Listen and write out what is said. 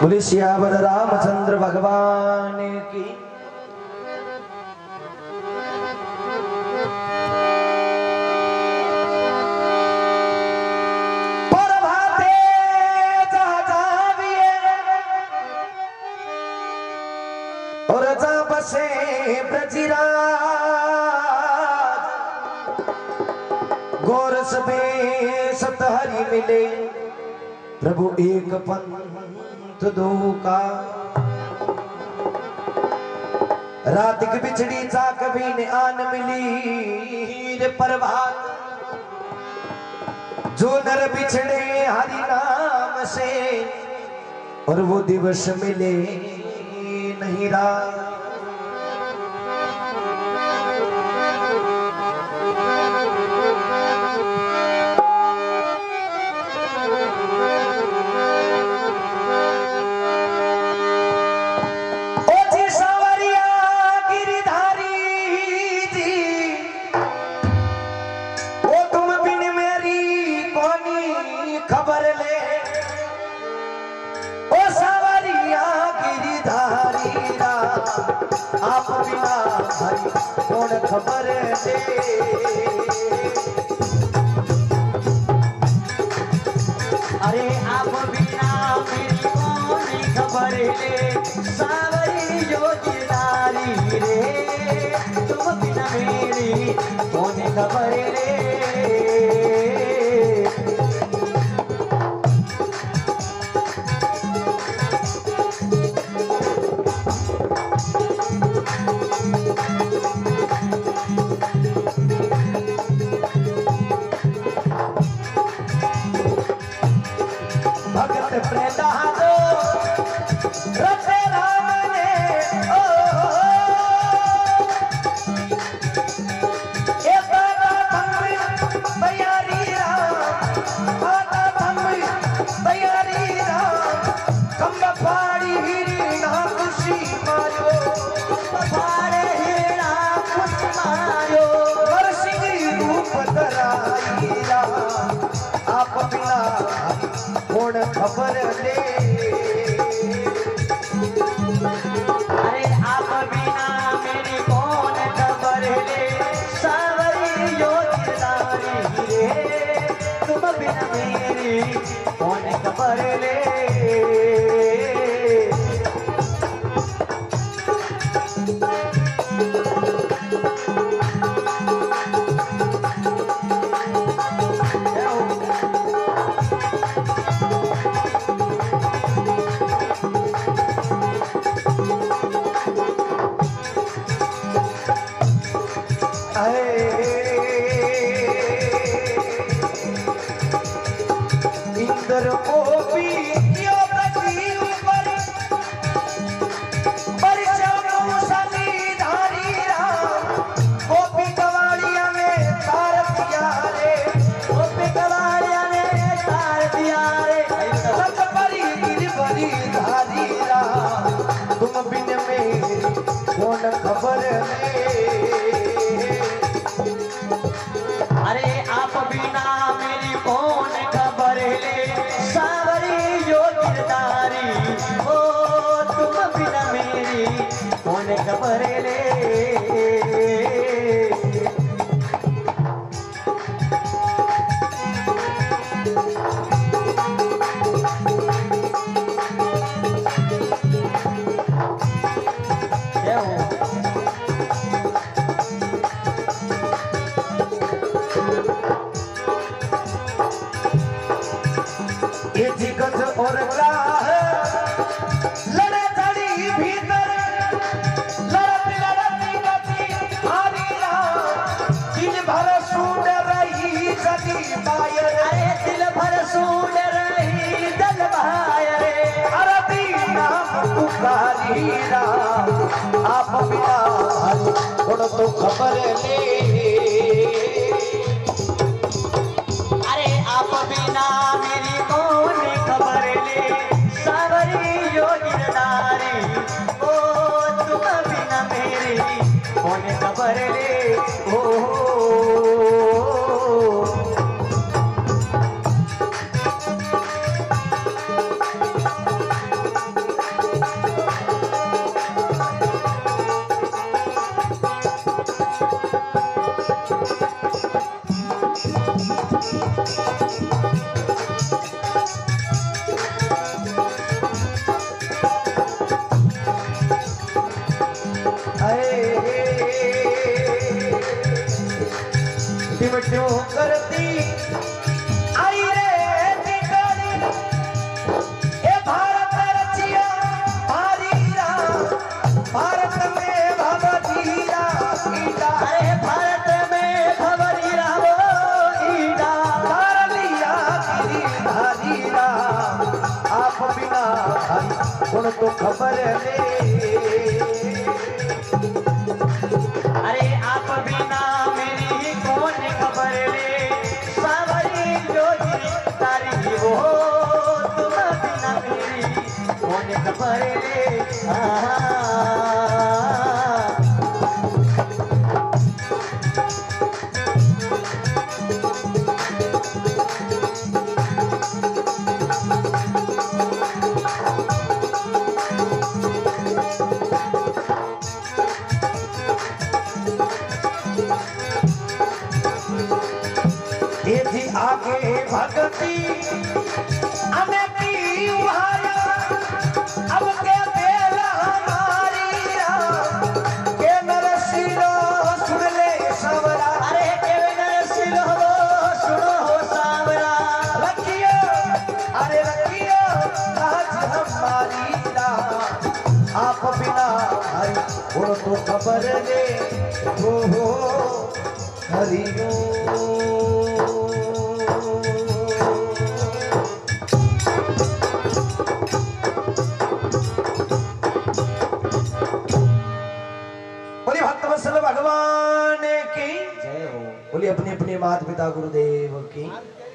बोले सियावर रामचंद्र भगवान की। और जा बसे ब्रजराज गौर सबे सतहरी मिले प्रभु एक पंथ दो का। रात की बिछड़ी चाक भी ने आन मिली रे प्रभात जो नर बिछड़े हरि नाम से और वो दिवस मिले नहीं रात। खबर ले ओ सावरिया गिरधारी रा आप बिना हरि कौन खबर ले। अरे आप बिना मेरी कौन खबर ले सावरियो गिरधारी रे तुम बिना मेरी कौन खबर ले। भगत प्रहलादो रते राम ने ओ तैयारी राम तैयारी राम कम फाड़ी हिरना खुशी मारो फाड़े हिरना खुशी मारो कर सिंह रूप धराई राम आप बिना कौन खबर ले। अरे आप बिना मेरी कौन खबर ले सावरियो गिरधारी रे तुम बिना मेरी कौन खबर ले। इंद्र को भी यो प्रति ऊपर परिचरणों सनीधारी राम गोपी कवाड़िया में तार दिया रे गोपी कवाड़िया में तार दिया रे सब बड़ी गिरवरी धारी राम तुम बिन मेरी कौन खबर ले। अरे आप बिना मेरी कौन खबर ले सावरियो गिरधारी ओ तुम बिना मेरी कौन खबर ले। ये जिगत और ग्राह लड़े धड़ी भीतर लड़ती लड़ती गति हारी राम दिन भर सूड रही गति बायर अरे दिल भर सूड रही दल बायर अरबी नाम पुकारी राम आप बिना थोड़ा तो खबर ले। अरे आप बिना मेरी कौन खबर ले सावरियो गिरधारी ओ तुम बिना मेरी कौन खबर ले। ओ क्यों करती आई रे टिकारी ए भारत रचिया भारीरा भारत में भवधीरा ईटा अरे भारत में भवरीरा वो ईटा धारलिया गिरिधारीरा आप बिना भाई कौन तो खबर ले अरे आप बिना मेरी कौन खबर ले सावरी जो तारी वो तुम बिना मेरी कौन खबर ले ये जी आगे भगती अनेकी उहारा अब के बेला हमारी के नरसिंह सुन ले सवरा अरे केवल सिलो सुनो हो सावरा रखियो अरे रखियो आज हमारी आप बिना भाई वो तो खबर ले हो हरिओ बोलिए भक्तवत्सल भगवान की जय हो। बोलिए अपने अपने माता पिता गुरुदेव की